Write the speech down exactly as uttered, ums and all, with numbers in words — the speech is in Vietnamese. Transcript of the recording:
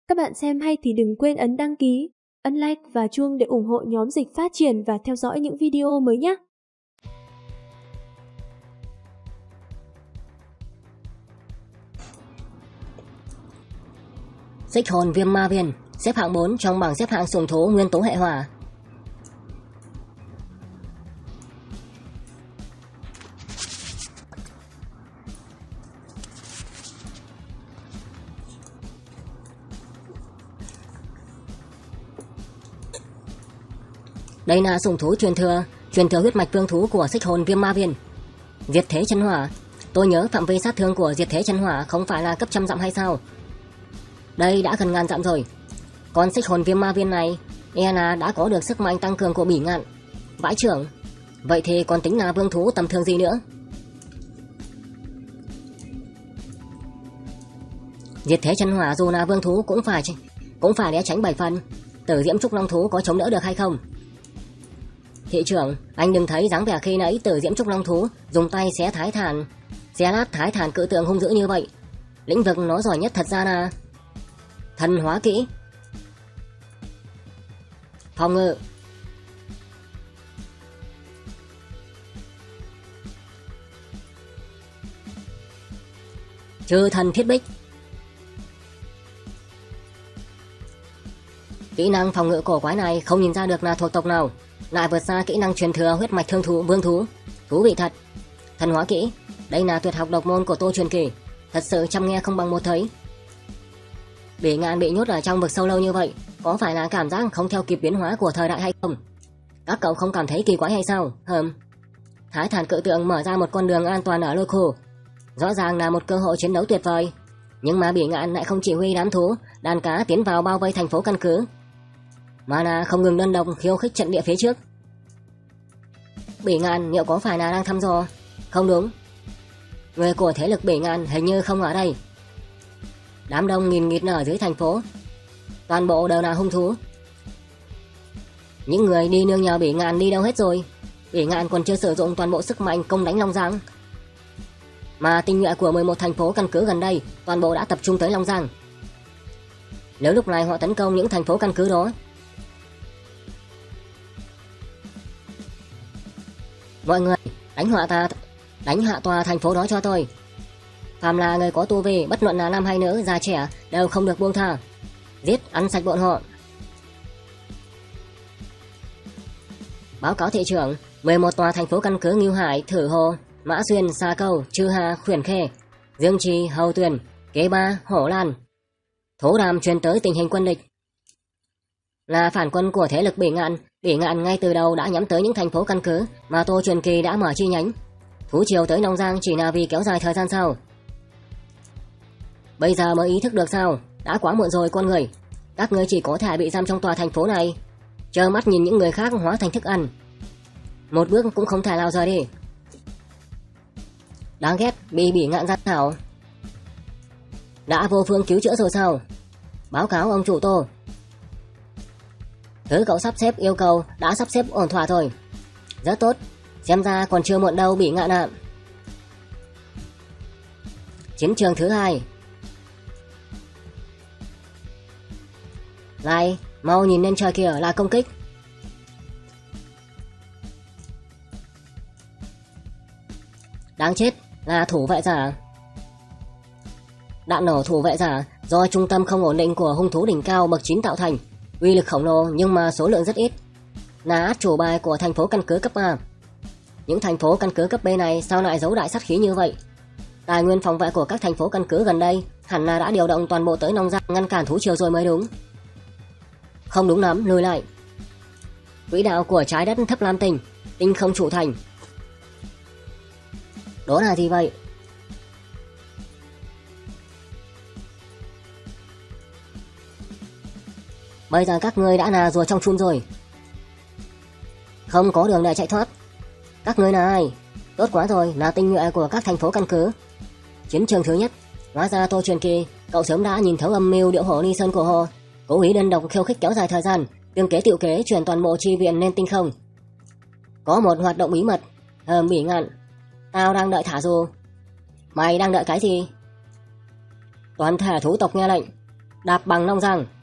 Các bạn xem hay thì đừng quên ấn đăng ký, ấn like và chuông để ủng hộ nhóm Dịch Phát Triển và theo dõi những video mới nhé. Xích hồn viêm ma viên xếp hạng bốn trong bảng xếp hạng sủng thú nguyên tố hệ hỏa. Đây là sủng thú truyền thừa, truyền thừa huyết mạch vương thú của xích hồn viêm ma viên. Diệt thế chân hỏa, tôi nhớ phạm vi sát thương của diệt thế chân hỏa không phải là cấp trăm dặm hay sao? Đây đã gần ngàn dặm rồi. Còn xích hồn viêm ma viên này e là đã có được sức mạnh tăng cường của bỉ ngạn. Vãi trưởng, vậy thì còn tính là vương thú tầm thường gì nữa? Diệt thế chân hỏa dù là vương thú cũng phải cũng phải né tránh bảy phần. Tử diễm trúc long thú có chống đỡ được hay không? Thị trưởng, anh đừng thấy dáng vẻ khi nãy Tử diễm trúc long thú dùng tay xé thái thản, xé lát thái thản cự tượng hung dữ như vậy. Lĩnh vực nó giỏi nhất thật ra là thần hóa kỹ. Phòng ngự. Trừ thần thiết bích. Kỹ năng phòng ngự cổ quái này không nhìn ra được là thuộc tộc nào, lại vượt xa kỹ năng truyền thừa huyết mạch thương thú vương thú. Thú vị thật. Thần hóa kỹ, đây là tuyệt học độc môn của Tô Truyền Kỳ, thật sự chăm nghe không bằng một thấy. Bỉ ngạn bị nhốt ở trong vực sâu lâu như vậy, có phải là cảm giác không theo kịp biến hóa của thời đại hay không? Các cậu không cảm thấy kỳ quái hay sao? Hừm. Thái thản cự tượng mở ra một con đường an toàn ở lôi khu, rõ ràng là một cơ hội chiến đấu tuyệt vời. Nhưng mà bỉ ngạn lại không chỉ huy đám thú đàn cá tiến vào bao vây thành phố căn cứ, mà là không ngừng đơn độc khiêu khích trận địa phía trước. Bỉ ngạn liệu có phải là đang thăm dò? Không đúng, người của thế lực bỉ ngạn hình như không ở đây. Đám đông nghìn nghịt ở dưới thành phố, toàn bộ đều là hung thú. Những người đi nương nhờ bỉ ngạn đi đâu hết rồi? Bỉ ngạn còn chưa sử dụng toàn bộ sức mạnh công đánh Long Giang, mà tinh nhuệ của mười một thành phố căn cứ gần đây toàn bộ đã tập trung tới Long Giang. Nếu lúc này họ tấn công những thành phố căn cứ đó, mọi người đánh họa ta đánh hạ tòa thành phố đó cho tôi. Phàm là người có tu vi, bất luận là nam hay nữ, già trẻ, đều không được buông tha. Giết, ăn sạch bọn họ. Báo cáo thị trưởng, mười một tòa thành phố căn cứ Ngưu Hải, Thử Hồ, Mã Xuyên, Sa Câu, Chư Hà, Khuyển Khê, Dương Trì, Hầu Tuyền, Kế Ba, Hổ Lan. Thố đàm truyền tới tình hình quân địch. Là phản quân của thế lực bỉ ngạn. Bỉ ngạn ngay từ đầu đã nhắm tới những thành phố căn cứ mà Tô Truyền Kỳ đã mở chi nhánh. Thú triều tới Long Giang chỉ là vì kéo dài thời gian sao? Bây giờ mới ý thức được sao? Đã quá muộn rồi con người. Các ngươi chỉ có thể bị giam trong tòa thành phố này, trơ mắt nhìn những người khác hóa thành thức ăn. Một bước cũng không thể nào rời đi. Đáng ghét, bị bỉ ngạn gian thảo. Đã vô phương cứu chữa rồi sao? Báo cáo ông chủ Tô. Thứ cậu sắp xếp yêu cầu đã sắp xếp ổn thỏa rồi. Rất tốt, xem ra còn chưa muộn đâu bỉ ngạn ạ. Chiến trường thứ hai. Này, mau nhìn lên trời kìa, là công kích. Đáng chết, là thủ vệ giả. Đạn nổ thủ vệ giả do trung tâm không ổn định của hung thú đỉnh cao bậc chín tạo thành, uy lực khổng lồ nhưng mà số lượng rất ít. Là át chủ bài của thành phố căn cứ cấp A. Những thành phố căn cứ cấp B này sao lại giấu đại sát khí như vậy? Tài nguyên phòng vệ của các thành phố căn cứ gần đây hẳn là đã điều động toàn bộ tới Long Giang ngăn cản thú triều rồi mới đúng. Không đúng lắm, lùi lại. Quỹ đạo của trái đất thấp lam tinh, tinh không chủ thành. Đó là gì vậy? Bây giờ các ngươi đã là rùa trong chun rồi, không có đường để chạy thoát. Các ngươi là ai? Tốt quá rồi, là tinh nhuệ của các thành phố căn cứ. Chiến trường thứ nhất. Hóa ra Tô Truyền Kỳ, cậu sớm đã nhìn thấu âm mưu điệu hổ Ly Sơn của hồ, cố ý đơn độc khiêu khích kéo dài thời gian, tương kế tiểu kế chuyển toàn bộ chi viện lên tinh không. Có một hoạt động bí mật. Hờm bỉ ngạn, tao đang đợi thả dù. Mày đang đợi cái gì? Toàn thể thú tộc nghe lệnh. đạp bằng nong răng.